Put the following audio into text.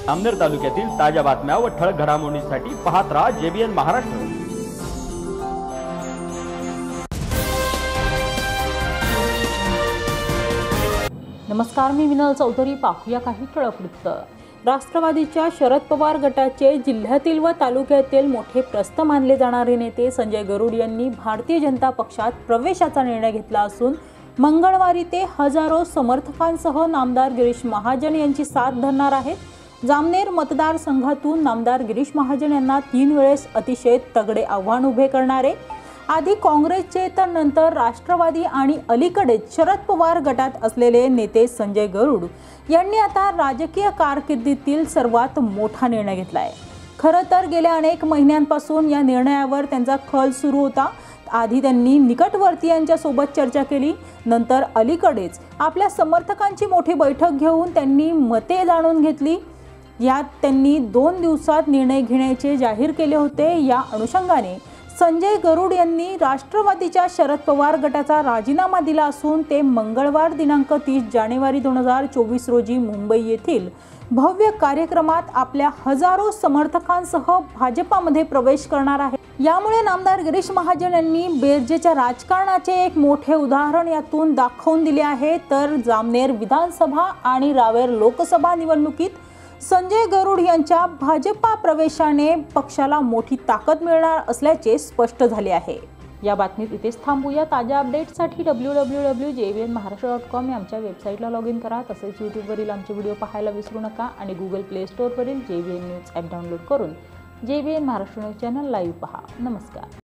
जामनेर तालुक्यातील ताज्या बातम्या व ठळक घडामोडींसाठी पाहत राहा JBN महाराष्ट्र। नमस्कार, मी विनल चौधरी। पाहूया काही ठळक वृत्त। राष्ट्रवादीच्या शरद पवार गटाचे जिल्ह्यातील व तालुक्यातील मोठे प्रस्थ मानले जाणारे नेते संजय गरुड यांनी भारतीय जनता पक्षात प्रवेशाचा निर्णय घेतला असून मंगळवारी ते हजारो समर्थकांसह नामदार गिरीश महाजन यांची साथ धरणार आहेत। जामनेर मतदारसंघातून नामदार गिरीश महाजन यांना 3 वेळेस अतिशय तगडे आव्हान उभे करणारे, आधी काँग्रेसचे तर नंतर राष्ट्रवादी आणि अलीकडेच शरद पवार गटात असलेले नेते संजय गरुड यांनी आता राजकीय कारकिर्दीतील सर्वात मोठा निर्णय घेतलाय। खरं तर गेल्या अनेक महिन्यांपासून या निर्णयावर त्यांचा खल सुरू होता। आधी त्यांनी निकटवर्तीयांच्या सोबत चर्चा केली, नंतर अलीकडेच आपल्या समर्थकांची मोठी बैठक घेऊन त्यांनी मते जाणून घेतली। यात त्यांनी 2 दिवसात निर्णय घेण्याचे जाहीर केले होते। या अनुषंगाने संजय गरुड यांनी राष्ट्रवादीच्या शरद पवार गटाचा राजीनामा दिला असून ते मंगळवार दिनांक 30 जानेवारी 2024 रोजी मुंबई येथील भव्य कार्यक्रमात आपल्या हजारो समर्थकांसह भाजपामध्ये प्रवेश करणार आहे। यामुळे नामदार गिरीश महाजन यांनी बेरजेच्या राजकारणाचे एक मोठे उदाहरण यातून दाखवून दिले आहे। तर जामनेर विधानसभा आणि रावेर लोकसभा निवडणुकीत संजय गरुड यांच्या भाजपा प्रवेशाने पक्षाला मोठी ताकद मिळणार असल्याचे स्पष्ट झाले आहे। या बातमीत इथेच थांबूया। ताज्या अपडेट्ससाठी www.jbnmaharashtra.com या आमच्या वेबसाईटला लॉग इन करा। तसेच यूट्यूबवरील आमचे व्हिडिओ पाहायला विसरू नका आणि गुगल प्ले स्टोअरवरील JBN न्यूज ॲप डाउनलोड करून JBN Maharashtra news channel live पहा। नमस्कार।